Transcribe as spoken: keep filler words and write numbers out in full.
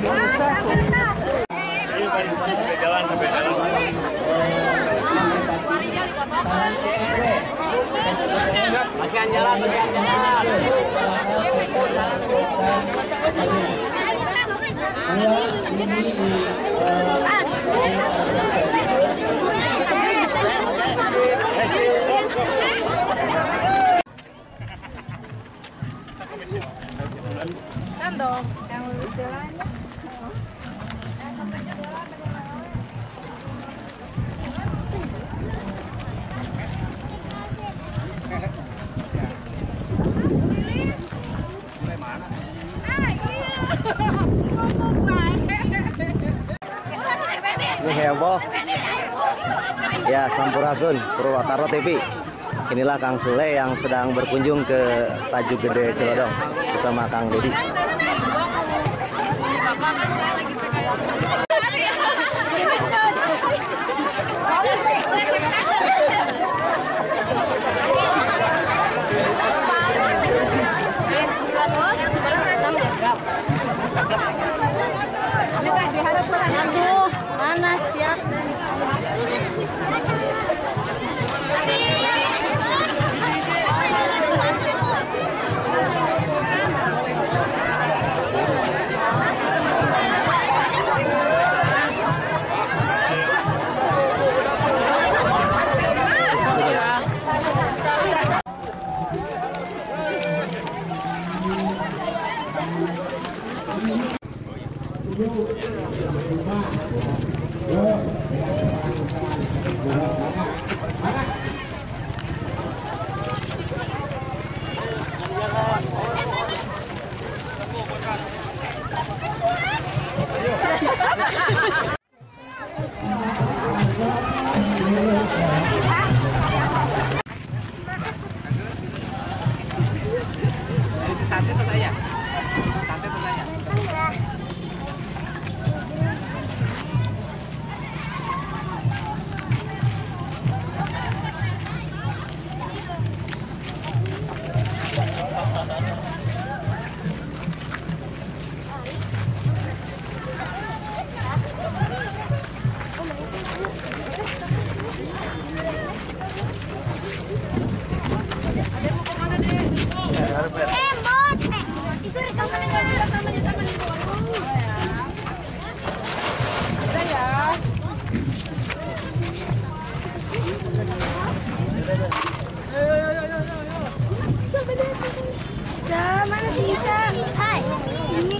Jalan sampai jalan. Masihan jalan, masihan jalan. Kan dong, yang lulus jalannya. Ini heboh. Ya, Sampurasun, Purwakarta T V. Inilah Kang Sule yang sedang berkunjung ke Tajuk Gede Cilodong bersama Kang Dedi. Aduh, mana siap? Sate atau saya? Sate atau saya? Mana sih Isa? Hai, sini.